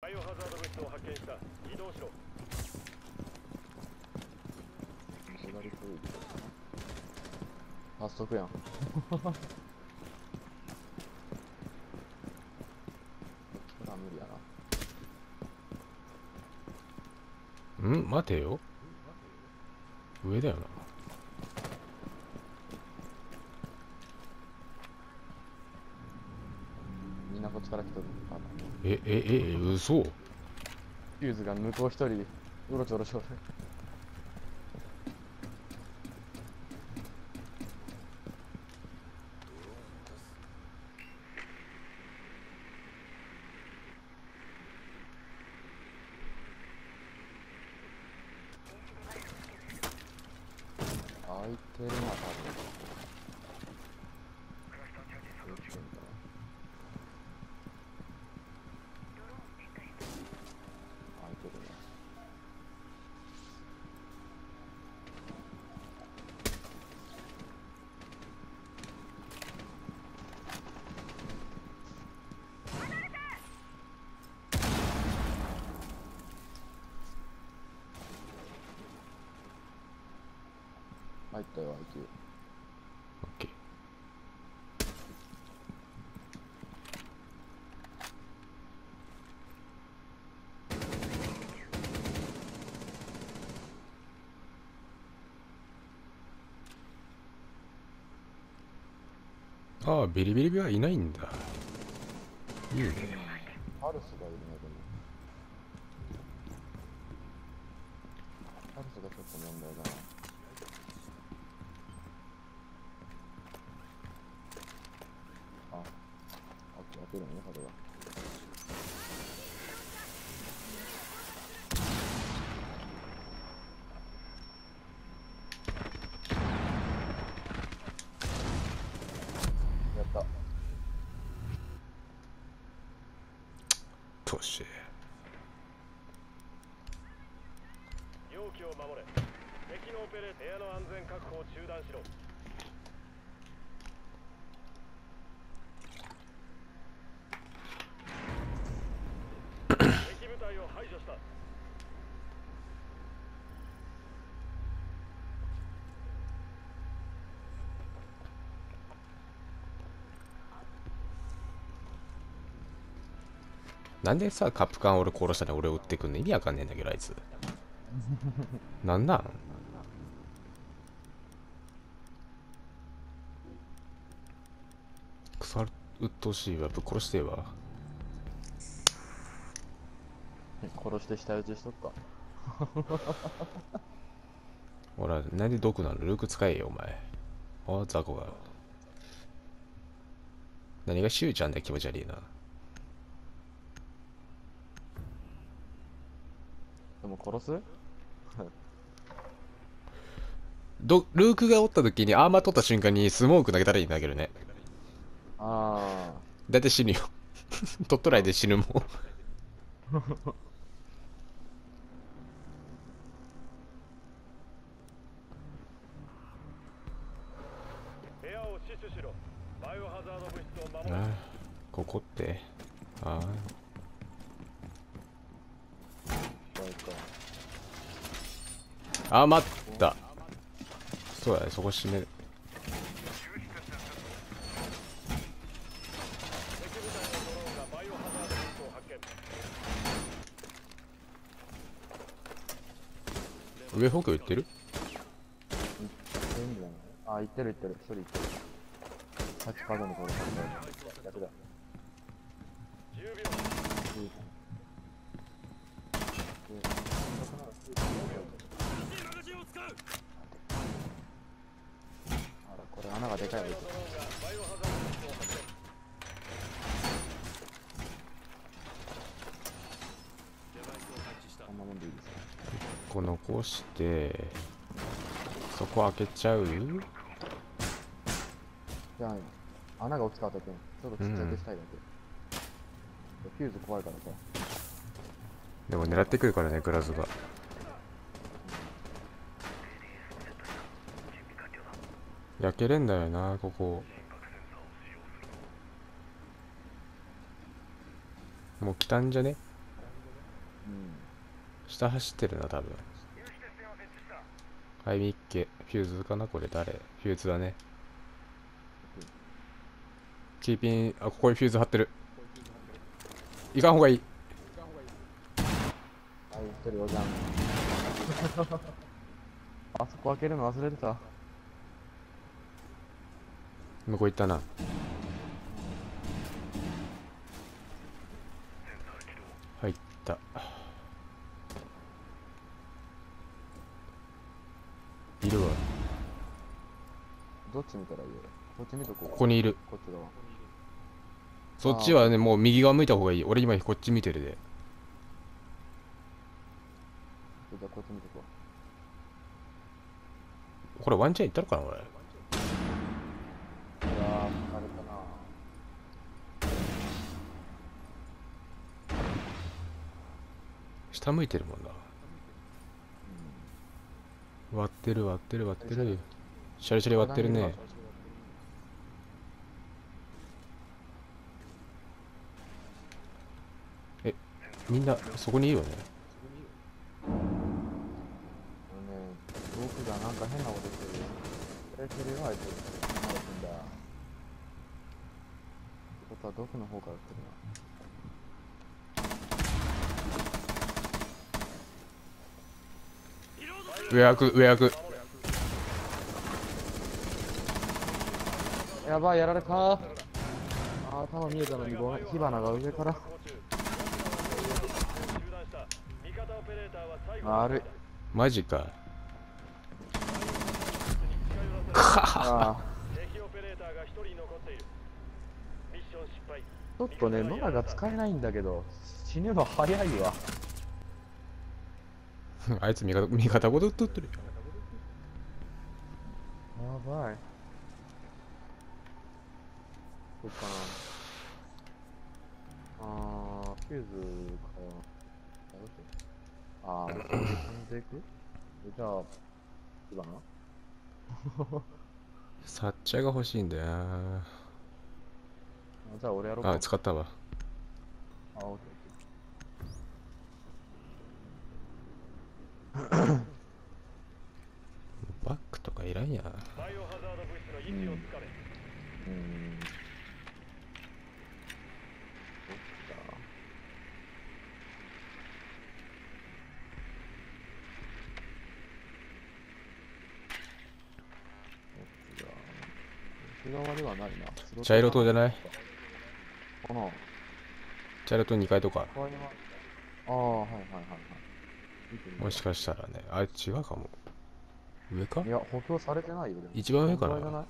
バイオハザード物質を発見した。移動しろ。 左トイレかな。早速やん。これは無理やな。 待てよ。上だよな。 みんなこっちから来とる。 嘘。 フューズが向こう一人うろちょろしょる。開いてるな、多分。どっちかな。開いてるね。入ったよ、IQ。 オッケー。ああ、ビリビリはいないんだ。いいね。 ハルスがいるね、でも。ハルスがちょっと問題だな。あ、開けるね、これは。やった。 として。 容器を守れ。敵のオペレーター、部屋の安全確保を中断しろ。敵部隊を排除した。 なんでさ、カップ缶俺殺したら俺を撃ってくんの意味わかんねえんだけど、あいつ。なんなん。腐るうっとうしいわ。ぶっ殺してえわ。 殺して下打ちしとった。 ほら、なんで毒なの。ルーク使えよ、お前。あ、雑魚が。何がシューちゃんだよ、気持ち悪いな。 でも殺す。 ルークがおった時にアーマー取った瞬間にスモーク投げたらいいんだけどね。 あだいたい死ぬよ。取っとらいで死ぬもん。 部屋を死守しろ。バイオハザード物質を守れ。 ああ、ここって。ああ。 あ、怖いか。 あ、待った。そうだね、そこ閉める。 敵部隊のドローンがバイオハザード物質を発見。 上方向売ってる。 全部じゃない。あ、行ってる行ってる。一人行ってる。8角に殺されたやつ。逆だ。 10秒。 あら、これ穴がでかいやつ。 ドローンがバイオハザード物質を発見。 こんなもんでいいですか。 ここ残して、そこ開けちゃう。 じゃあ、穴が大きかったけん、ちょっとちっちゃくしたいだけ。フューズ怖いからさ。 でも狙ってくるからね、グラズが。焼けれんだよな、ここ。もう来たんじゃね。 下走ってるな、多分。はい、ミッケ。フューズかなこれ誰？フューズだね。キーピン、あ、ここにフューズ張ってる。行かんほうがいい。 はい、一人おじゃん。あそこ開けるの忘れてた。 向こう行ったな。入った。いるわ。 どっち見たらいいよ。こっち見とこう。 ここにいる。 こっち側。 そっちはね、もう右側向いた方がいい。俺今こっち見てるで。 じゃあこっち見とここれワンチャン行ったのかな俺。 う。いやー、疲れたな。 下向いてるもんな。割ってる割ってる割ってる。シャリシャリ割ってるね。え、みんなそこにいるよね。 僕がなんか変なことしてる。やれてるよ、あいつ。まだ死んだ。ってことは、毒の方から来るな。 上開く、上開く。 やばい、やられた。あー、頭見えたのにごめん。火花が上から。悪い。 マジか。 あー。ちょっとね、ノラが使えないんだけど、死ぬの早いわ。 あいつ味方ごと取ってるよ。 やばい。どっかな。フューズから。飛んでいくじゃあ、火花サッチャーが欲しいんだよな。 じゃあ俺やろうか。 あ、使ったわ。 オッケーオッケー。 バックとかいらんや。 バイオハザード物質の位置をつかめ。 内側ではないな。 茶色灯じゃない？ かな。 茶色灯2階とか。 ああ、はいはいはいはい。 もしかしたらね。あれ違うかも。上か？ いや、補強されてないよ。でも一番上かな。 このぐらいじゃない。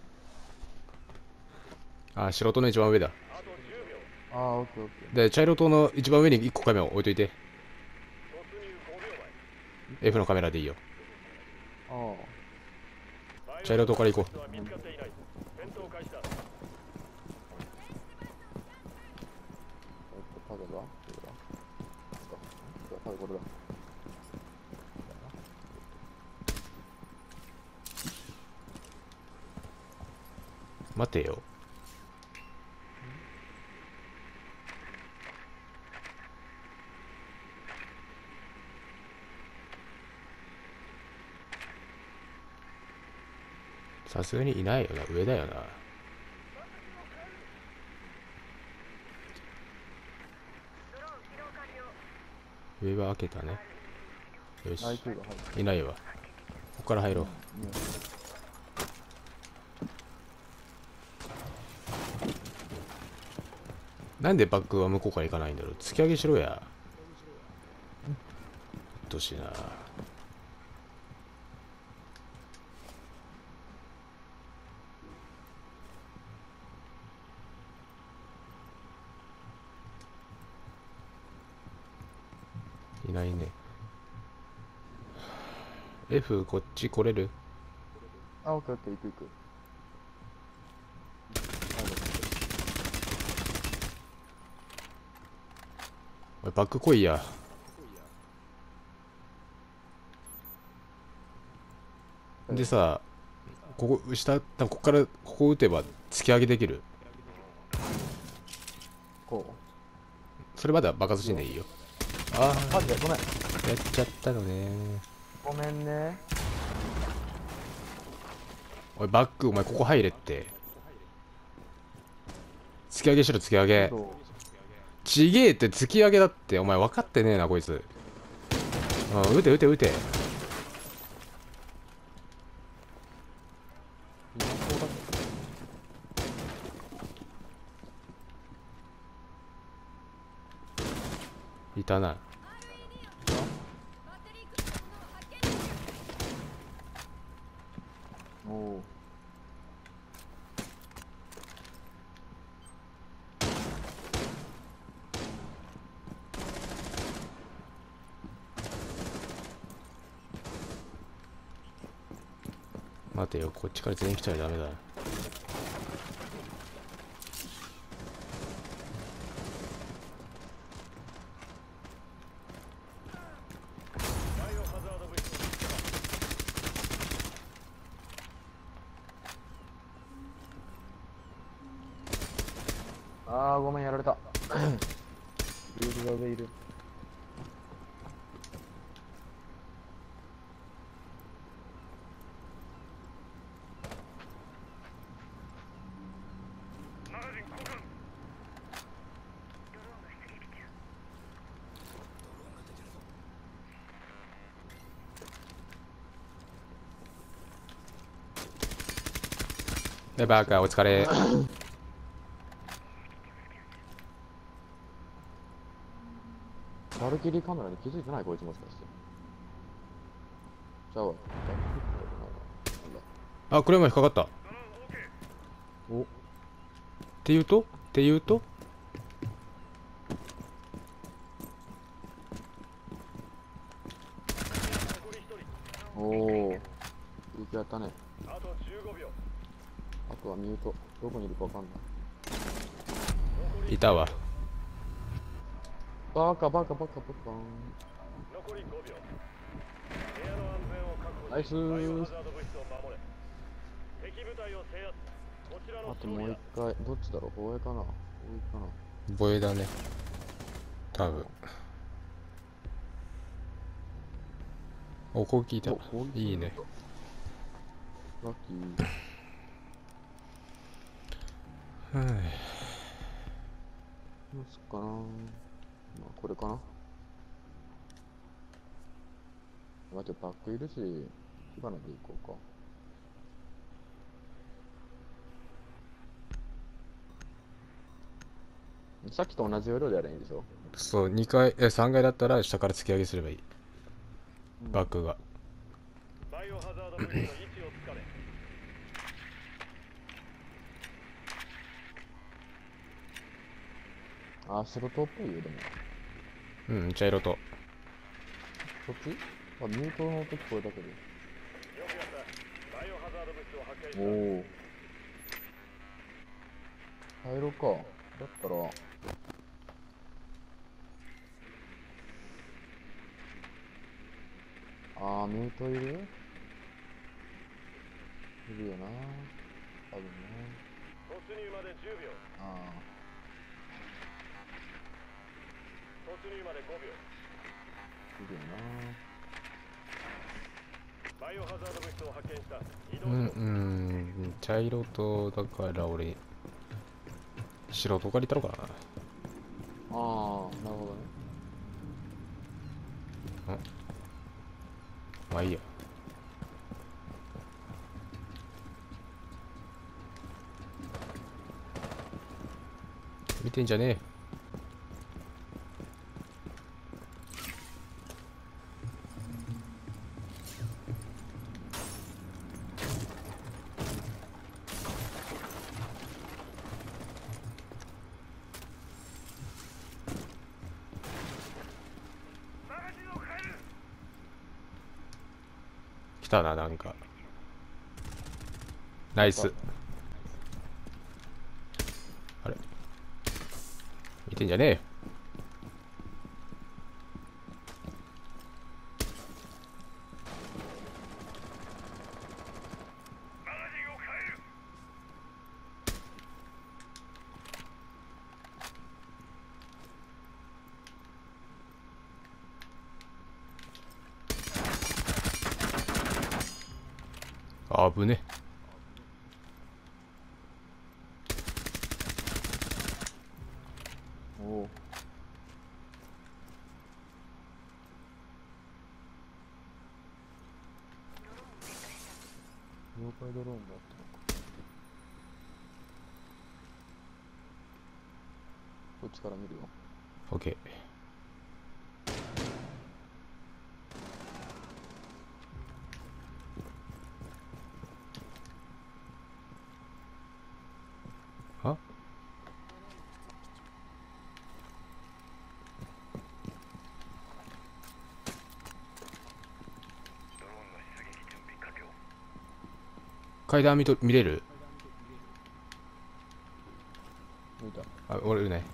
あ、白灯の一番上だ。 ああ、オッケーオッケー。 で、茶色灯の一番上に1個カメラ置いといて。F のカメラでいいよ。 あ茶色灯から行こう。 影が影これだ。 待てよ。さすがにいないよな。上だよな。上は開けたね。よし。いないわ。ここから入ろう。なんでバックは向こうから行かないんだろう。突き上げしろや。うっとしいな。いないね。F こっち来れる？ あ、オッケーオッケー、行く行く。 おい、バック来いや。でさ、ここ、下、ここから、ここ撃てば突き上げできる。 こそれまでは爆発しんでいいよ。 あマジでごめん。 あ、やっちゃったのね。 ごめんね。 おい、バック、お前ここ入れって。突き上げしろ、突き上げ。 そうちげえって突き上げだって。お前分かってねえな、こいつ。うん、撃て撃て撃て。 今そうだっいたな。 た。おお。 待てよ、こっちから全員来たらダメだ。 バイオハザード物質を見つけた。 ああ、ごめん、やられた。ビールが上いる。 バカ、お疲れ。 バルキリーカメラに気づいてないこいつもしかして。じゃあ、 あ、クレーマー引っかかった。っお、 て言うとって言うと残り1人。 おお。いい気やったね。 あと15秒。 あとはミュート。どこにいるかわかんない。 残りいたわ。 バカバカバカバカ。 残り5秒。部屋の安全を確保し、 ナイスバイオハー。 ザード物質を守れ。敵部隊を制圧。こちらのあともう一回。どっちだろう、防衛かな、防衛かな。 防衛だね。多分。お、こう聞いた。 お攻撃いいね。 ラッキー。 はい。 どうすっかな。まあ、これかな。待って、バックいるし、火花で行こうか。さっきと同じ要領でやればいいんでしょ。 そう、2階、3階だったら下から突き上げすればいい。バックが。 バイオハザード物質の位置をつかめ。 あー、白桃っぽいよ、でも。 うん、茶色と。 そっちあ、ミュートの音聞こえたけど。 よくやった。バイオハザード物質を発見した。 おお。入ろうか。だったら、あー、ミュートいるいるよな。多分ね。 突入まで10秒。 あ突入まで5秒。 ー、いるよな。 バイオハザード物質を発見した。移動うん、 しろ。 茶色と、だから俺、白とかにいたのかな。 あー、なるほどね。 まあいいや。見てんじゃねえ。来たな、なんか。ナイス。あれ見てんじゃねえよ。 あぶね。 おお。妖怪ドローンだったのか。こっちから見るよ。 オッケー。あ、階段見れる？ 見た。 あ、俺ね。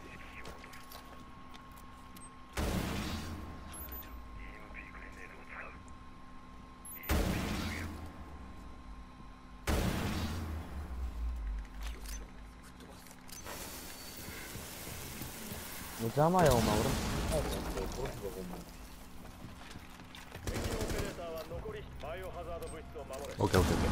もう邪魔よ、お前。俺も帰るやんけ。殺すぞ、ほんまに。 敵のオペレーターは残りバイオハザード物質を守れ。 オッケーオッケーオッケー。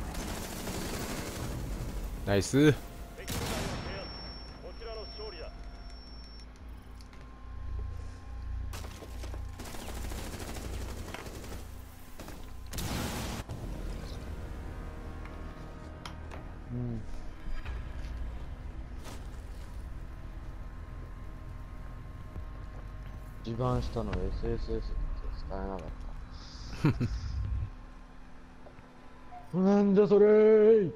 ナイス。 敵部隊を制圧。こちらの勝利だ。 うん。一番下の SSS って使えなかった。なんだそれー。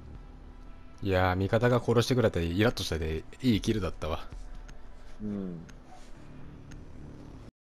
いやー、味方が殺してくれてイラッとしたで、いいキルだったわ。 うん。